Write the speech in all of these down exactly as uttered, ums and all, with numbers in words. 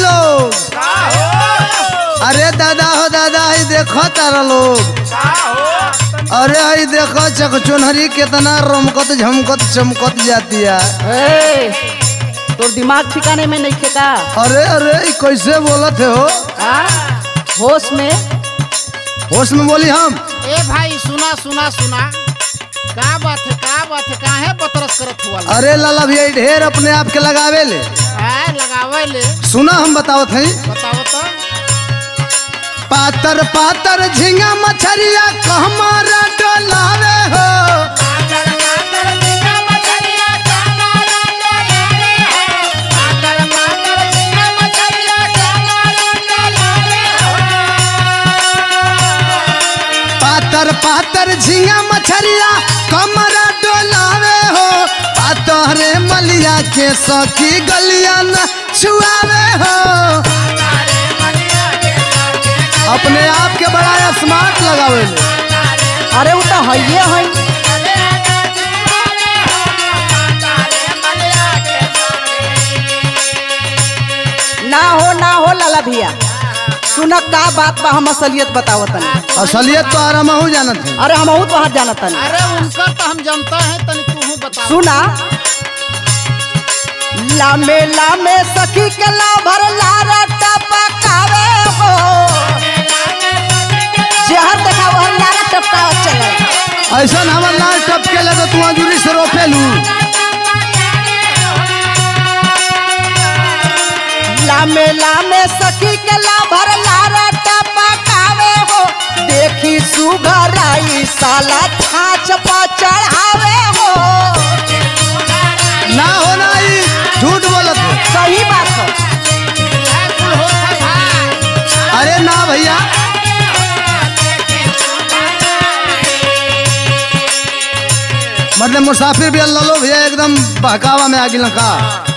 लोग। अरे दादा हो दादा ही देखो तारा लोग। अरे आई देखो चकचुनहरी कितना रमकत झमकत चमकत जाती है। तो दिमाग ठिकाने में नहीं खेता। अरे अरे कैसे बोलत है हो? होश में होश में बोली हम। ए भाई सुना सुना सुना का बात है का बात है काहे बतरस करत हुआ? अरे लाला भैया ढेर अपने आप के लगावे ले। आ लगावे ले। सुना हम बतावत हैं। बताओ तो। पातर पातर झींगा मछरिया कहमारा डोलावे हो। पातर पातर झींगा मछरिया कहमारा डोलावे हो। पातर पातर झींगा मछरिया कहमारा डोलावे हो। पातर पातर झींगा मछरिया कमरा डोलावे हो। पातरे मलिया के सखी गलिया न छुआवे हो। अपने आप के बड़ा स्मार्ट लगावे ले। अरे वो तो है ये है। ना हो ना हो लाला भैया सुना का बात बा हम असलियत बतावत नहीं। असलियत तो आराम हो जानत है। अरे हम बहुत बाहर जानत नहीं। अरे उनका तो हम जानता है तनी तू बता। सुना लामे लामे सखी के ला भर लारा टपकावे हो। जहर देखा वो लारा टपकावे चले। ऐसा हमर लाल टपके लगे तू आजुरी से रोपे लू। लामे लामे सखी के ला भर लारा टपकावे हो। देखी सुघराई साला छाछ पर चढ़ावे हो। ना हो ना ही झूठ बोलत है। सही बात है। अरे ना भैया मतलब मुसाफिर भी अल्लाह लो भैया एकदम बहकावा में आगे लगा।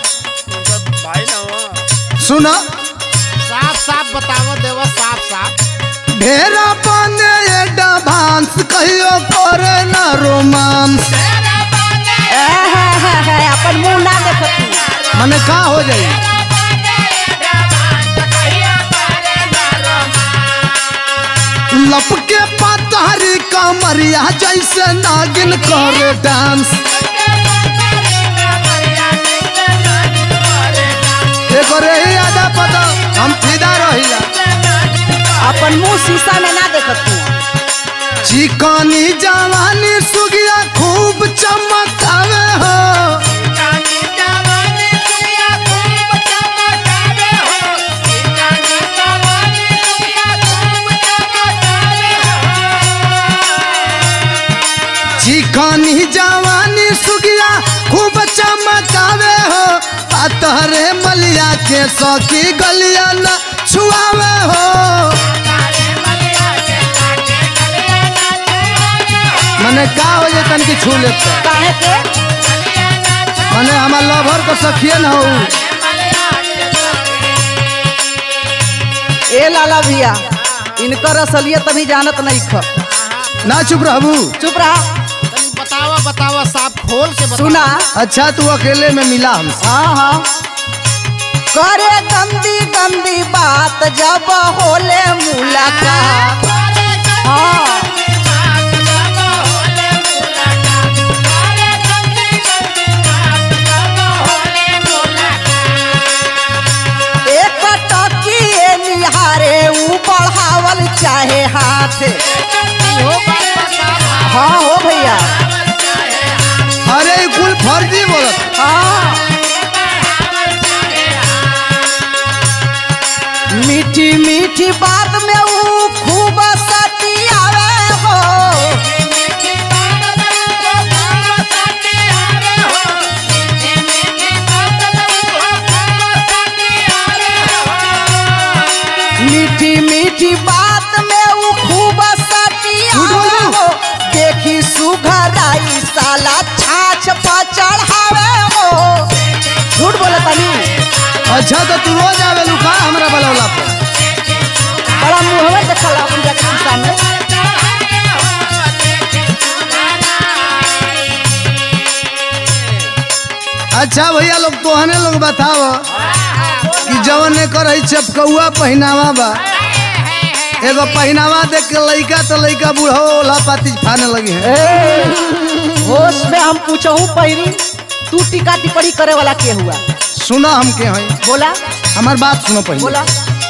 सुना साफ साफ बताओ देवा साफ साफ। ढेरा पाने एडा भांस कहियो करे ना रोमांस। अपन मुंह ना देखती मने का हो जाई? लपके पातारी कमरिया जैसे नागिन करे डांस। एक और यही आधा पता हम फिदा रहिला। अपन मुंह शीशा में ना देखती। चिकनी जवानी सुगिया खूब चमकावे हो। चिकनी जवानी सुगिया खूब चमकावे हो। पातरे मलिया के सौकी गलिया न छुआवे हो। मने का हो जे तन की छू ले काहे के? मने हमार लवर को सखिए न हो। ए लाला भैया इनकर असलियत अभी जानत नहीं ख। ना चुप रहबू। चुप रहा। तनी बतावा बतावा साफ खोल के बता। सुना अच्छा तू अकेले में मिला हमसे। हाँ हाँ करे गंदी गंदी बात जब होले मुलाकात। हाँ एक टकिए निहारे ऊ बढ़ावल चाहे हाथ। हाँ हो भैया। अरे ई कुल फर्जी बोलत। हाँ मीठी मीठी बात में ऊ खूब सटियावे हो। मीठी मीठी बात में ऊ खूब सटियावे हो। देखी सुघराई साला छाछ पर चढ़ावे हो। झूठ बोले तनी। अच्छा तो तू रोज आवे लुका हमरा बलौला पे। बड़ा मुहम्मद देखल अपन जगह सामने। अच्छा भैया लोग तोहने लोग बताओ कि जवन कर चपकौआ पहनावा बा एगो पहनावा देख के लइका तो लइका बूढ़ो ओला पाती फाने लगी है। होश में हम पूछहूँ पहिरी तू टीका टिप्पणी करे वाला के हुआ? सुना हम के हैं बोला हमार बात सुनो पहले। बोला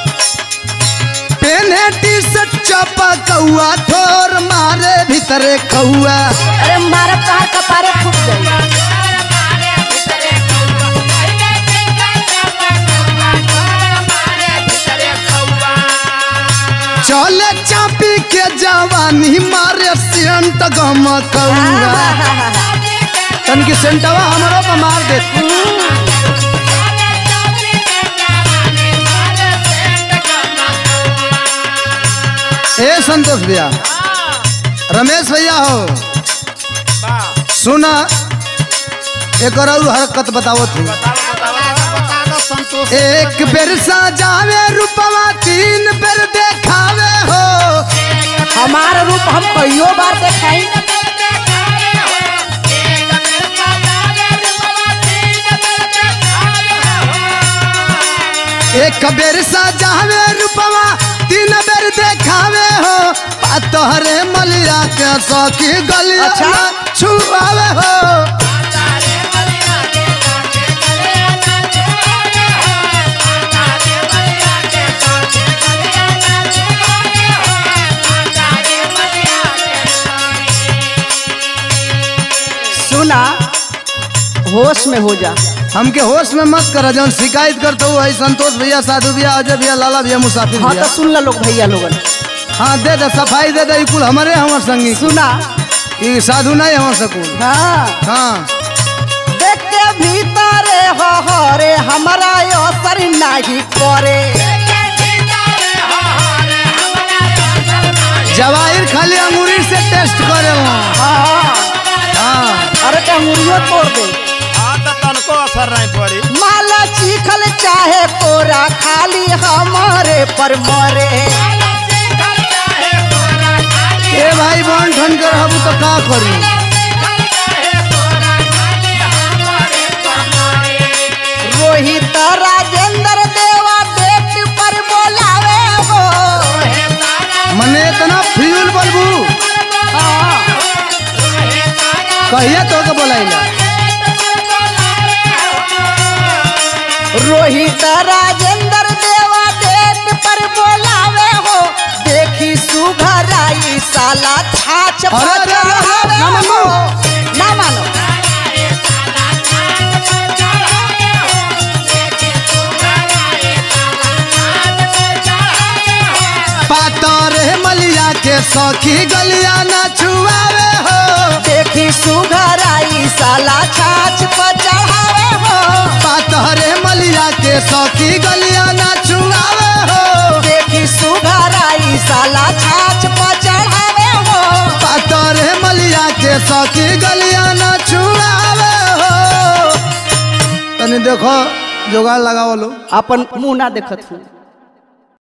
पेने टी शर्ट चपकौआ ठोर मारे भीतरे कौआ। अरे मारा कहाँ कपारे फूट गई। चले चापी के जवानी मारे सेंट गम कौआ। तन की सेंटवा हमरो पर मार दे। ए संतोष भैया रमेश भैया हो सुना एक और हरकत बताओ थी। एक बेर सजावे रूपवा तीन बेर देखावे हो। हमारा रूप हम कईयो बार देखाई। एक बेर सजावे रूपवा तीन बेर देखावे हो। तोहरे मलिया के सखी गलिया अच्छा? छुआवे हो। सुना होश में हो जा। हमके होश में मत कर जौन शिकायत करते हो है संतोष भैया साधु भैया अजय भैया लाला भैया मुसाफिर हाँ भैया। तो सुन ला लोग भैया लोगन। हाँ दे दे सफाई दे दे कुल हमारे हमार संगी सुना ये साधु नहीं हमार सकुल। हाँ हाँ देख के भीतरे हो हो रे हमारा असर नहीं करे। जवाहिर खाली अंगूरी से टेस्ट करे हो। हाँ हाँ अरे क्या मुड़ियो तोड़ दे। तनको असर नहीं पड़ी। माला चीखल चाहे कोरा खाली हमारे पर मरे। ए भाई बन ठन कर हम तो का करी। रोहित राजेंद्र देवा डेट पर बोलावे हो। मने इतना फ्यूल बलबू हाँ कहिया तो के बोलाइला। रोहित राजेंद्र देवा डेट पर बोलावे हो। देखी सुघराई साला छाछ अरे, अरे, अरे, पचड़ावे ना मानो। हो। ना मानो पातर मलिया के सखी गलिया ना छुआवे हो। देखी सुघराई साला छाछ पचड़ावे हो। पातर मलिया के सखी गलिया ना छुआवे हो। देखी सुघराई साला छाछ पचड़ावे हो। पातर मलिया के सखी गलिया ना छुआवे हो। तनी देखो जोगाड़ लगाओ लो। अपन मुंह ना देखत हूँ।